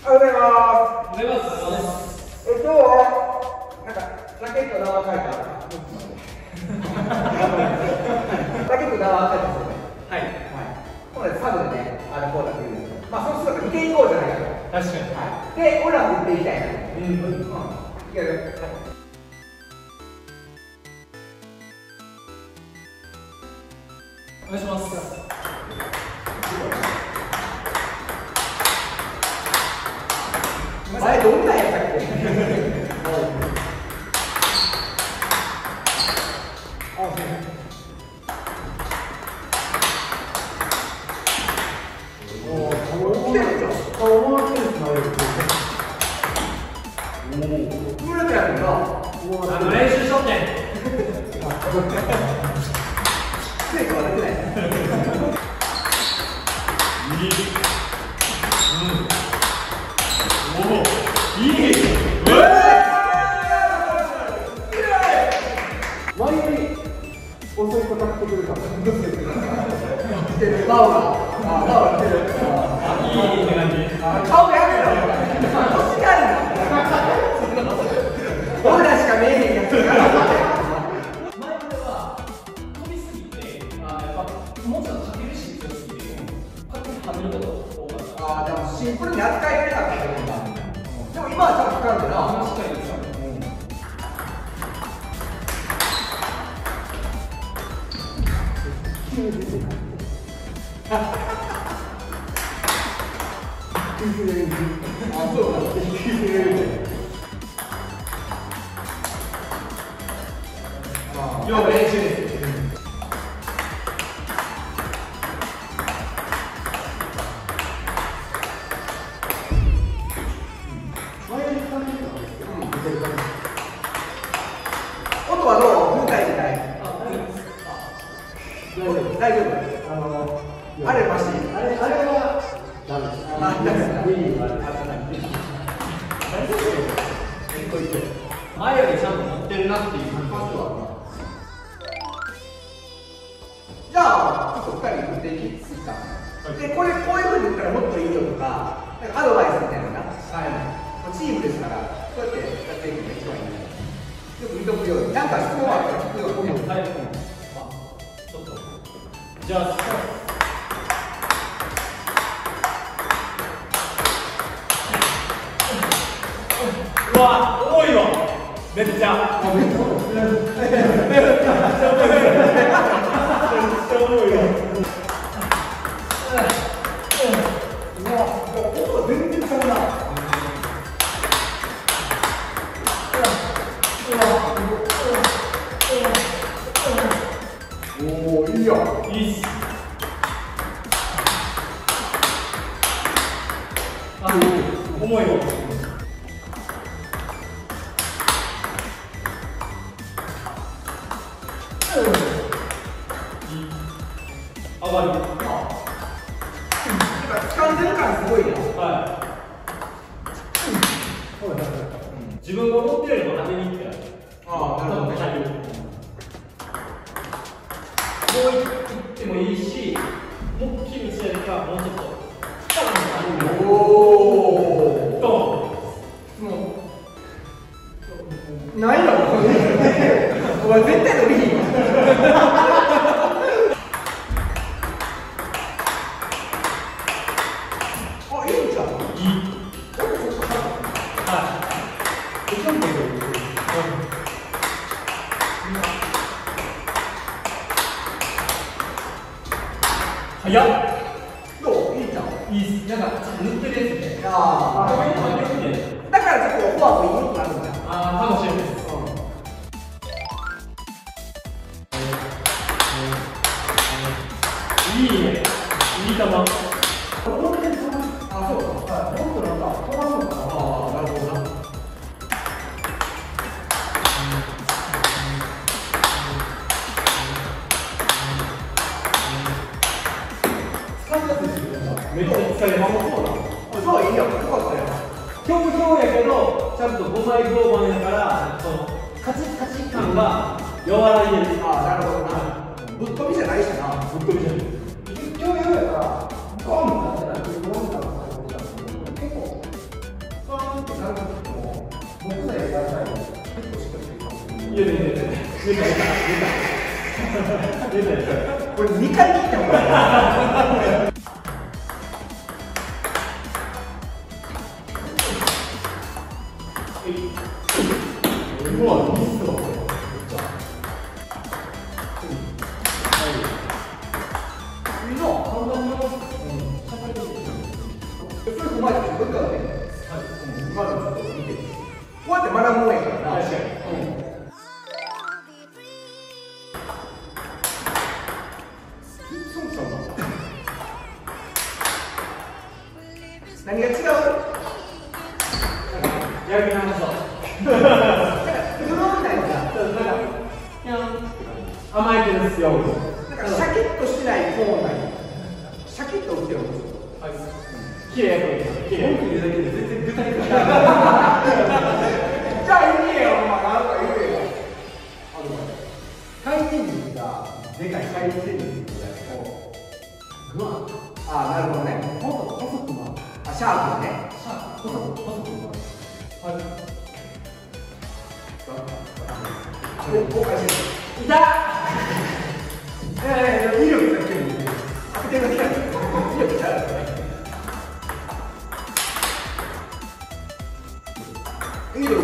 おはようございます。 おはようございます。 今日はなんかラケットの名前書いてある。ラケットの名前書いてますよね。はい。これサブでね、こうだって言うんですけど、まあその姿見ていこうじゃないかと。確かに。はい。で、俺らも打っていきたいな。いける。 お願いします。 前どんなんやったっけ？ 練習しとってん。いい。 前より遅い子買ってくるか。バオが来てる。 いいって感じ。 顔やめろ。腰があるな。俺らしか見えへんやつ。前までは飛びすぎて、やっぱもうちょっとかけるし強すぎて、勝手にはめること多かった。 でもシンプルに扱いきれなかったけどな。でも今はちゃんとかかるんだな。 しっかりですよ。 そうだ。要は練習です。音はどう？風じゃない。大丈夫。あれマシ。あれはダメです。 前よりちゃんと持ってるなっていう感じは。 じゃあちょっと2人打っていきか。でこういう風に打ったらもっといいよとか、アドバイスみたいなのが、チームですからこうやってやっていくのが一番いい。よく見とくように、なんか質問あったら聞くように。 はい。ちょっとじゃあ。うわ、多いわ。めっちゃ。めっちゃ重いわ。 音全然ちゃうな。おお、いいよ。 いいっす。重いわ。上がる。 掴んでる感すごいな。 はい。自分が思ってるよりも当てにいってやる。 なるほどね。 もういってもいいし、もう切るしてるか、もうちょっと。 おお。 もうないの？お前絶対伸びひん。いいんじゃん。 いい。はい。早っ。 どう？いいじゃん。 いいっす。なんか塗ってるやつね。 だから結構フォアもいいくなるんだよ。 かもしれないです。いいね。いい球。 そうか。もっとなんか飛ばすのかな。なるほどな。 めっちゃ疲れます。 そういいよ。よかったよ。 強強やけど、ちゃんと5枚評判やから、そのカチカチ感が和らいでる。 なるほどな。ぶっ飛びじゃないしな。 ぶっ飛びじゃない。 今日やから、ゴンってなってない。ゴンってなってない。結構。 なるときも木材やらないの結構しっかり出たこれ2回切ったもんうわ、ミスだ。それ踏まえて、文化だね。今のちょっと見て。こうやって学ぶもんやからな。確かに。何が違う？ やる気なさそう。甘えてるんですよ。 なんかシャキッとしてないコーナーにシャキッと打ってるんですよ。 綺麗やと思います。綺麗。文句言うだけで全然具体的な。じゃあ言えよ、お前なんか言えよ。回転軸がでかい回転軸だけど、グワン。ああ、なるほどね。細く回る。あ、シャープね。シャープ。細く回る。はい。公開してる。いた。威力だけに。当ててるだけだ。威力じゃない。威力。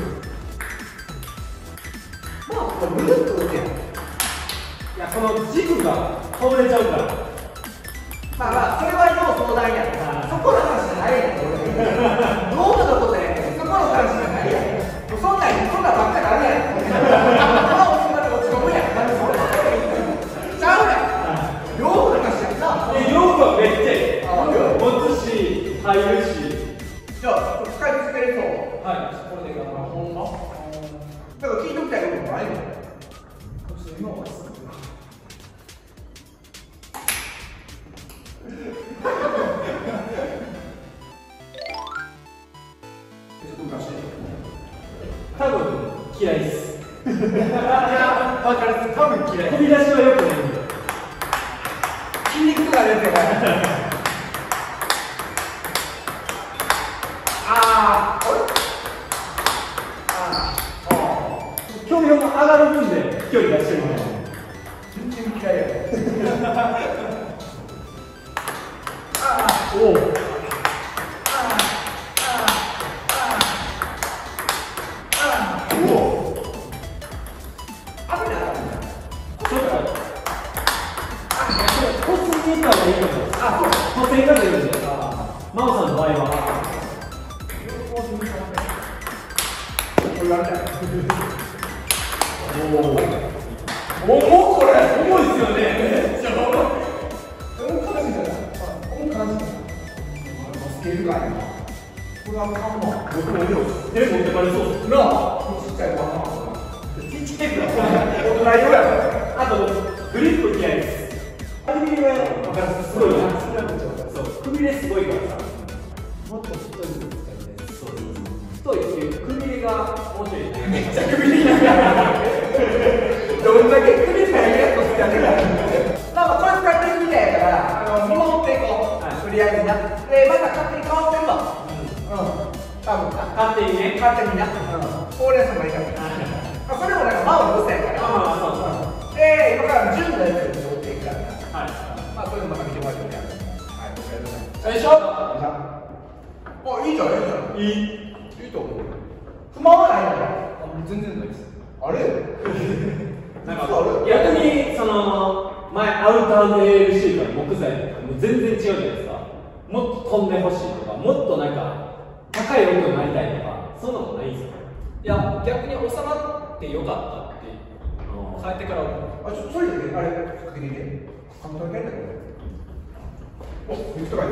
まあ、これぐるっと打てやん。いや、この軸が倒れちゃうから。 まあまあ、それは要相談やから、そこの話じゃないやん。ノートのことやん。そこの話じゃないやん。そんなんばっかりあるやん。 めっちゃいい。持つし、入るし。 じゃあ、使い続けれそう。 はい、これで頑張る。ほんま。 だから聞いときたいこともないの。今はすぐ。 多分嫌いです。 いや、わかる。多分嫌い。 飛び出しはよくないんで。 筋肉が出てる。 距離も上がる分で距離出してるの。 全然嫌いや。 おお。真央さんの場合は重これ重いですよね。 スケールがいいな。これは看板。 僕も手持ってかれそうですな。 ちっちゃい看板。 ちっちゃいから大人用やから。あとグリップ嫌いです。首入れすごいな。首入れすごいからさ。もっと太いの使いたい。そうです。太いっていう首入れが面白い。めっちゃ首入れどんだけ首入れやっと使ってるか。まあこれ使ってるみたいやから見守っていこう。とりあえずな。でまた勝手に変わってるわ。多分な。勝手にね。勝手にな。ほうれん草もいいから。それもなんか真央の良さやから。で今から順のやつを持っていくから。はい。まあそれもまた見てもらってもらって。はい。お疲れ様です。よいしょ。あ、いいじゃん、いいじゃん。いいと思う。不満はないのか。 全然ないです。 あれなんか逆にその前アウターの ALC とか木材とかもう全然違うじゃないですか。もっと飛んでほしいとか、もっとなんか高い音になりたいとか、そんなのないんですよ。いや逆に収まってよかったって帰ってから。 あ、ちょっとそれでね、あれかけてみて。簡単にやったけど。お、リフトがいい。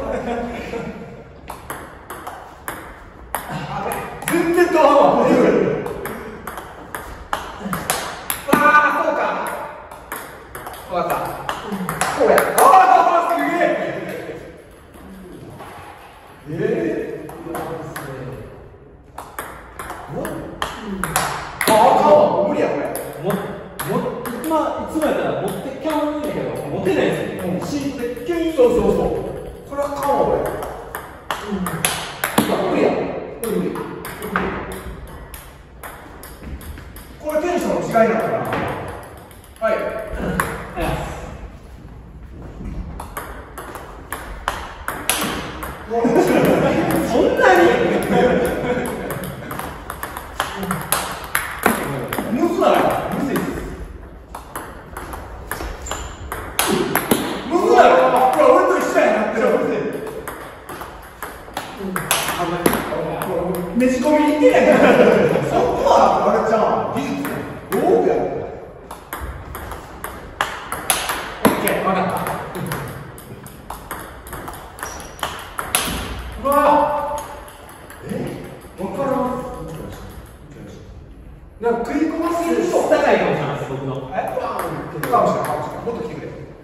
全然遠いわ。ああ、そうか。わかった。こうや。ああ、すげえ。ああ、無理やこれ。 まあいつもやったら持ってキャンだけど持てないですよね。シートでキュイン。 そう。これはかんわこれ。無理や。 無理。これテンションの違いなのかな。はい。 そんなにむずない。むずいです。むずない。ほら、俺と一緒やなってる。むずい。ねじ込みに行ってないから。そこはあれちゃん技術ね。道具や。オッケー、分かった。うわ分からん。なんか食い込ませると高いかもしれないです、僕の。 かもしれない、かもしれない。もっと来てくれ。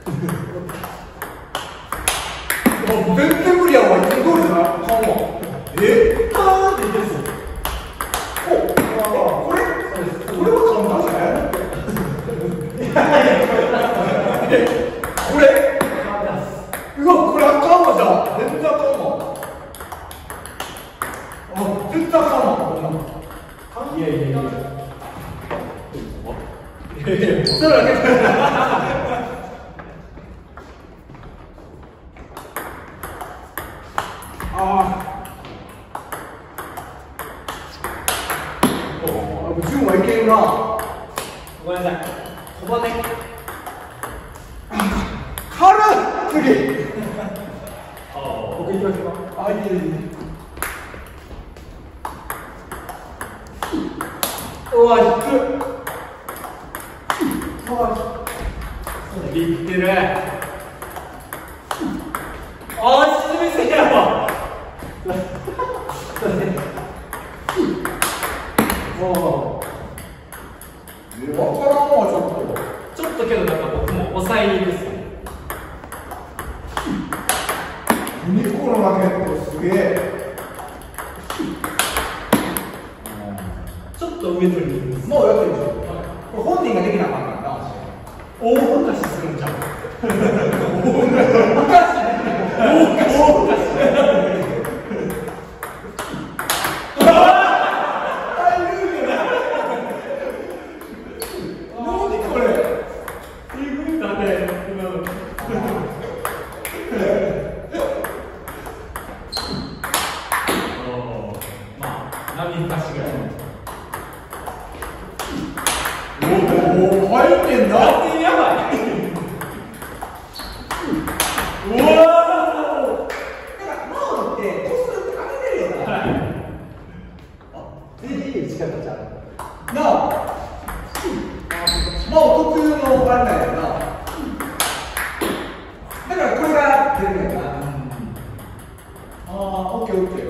もう全然無理やわ。いつも通りじゃない。顔も。パーンって言ってるんですよ。お、これは簡単じゃない？これ？うわ、これあかんわじゃん。全然あかんわ。あ、全然あかんわ。こんなの。 いやいやいや。 それだけ。ああ。順はいけるな。 ごめんなさい。小骨。 軽っ。次。僕行きましょうか。あ、いいね。うわ、低っ。 ビビってる。ああ、沈みすぎやろ。 わからんわ、ちょっと。 ちょっとけど、なんか僕も抑えにくいですね。 2個のラケット、すげえ。 ちょっと上取りに行きます。 もうやってるでしょ。これ本人ができなかったんだな。 大昔するんじゃん。大オッケー。